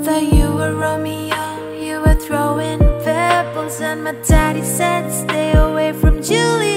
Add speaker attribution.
Speaker 1: thought you were Romeo, you were throwing pebbles, and my daddy said stay away from Julia.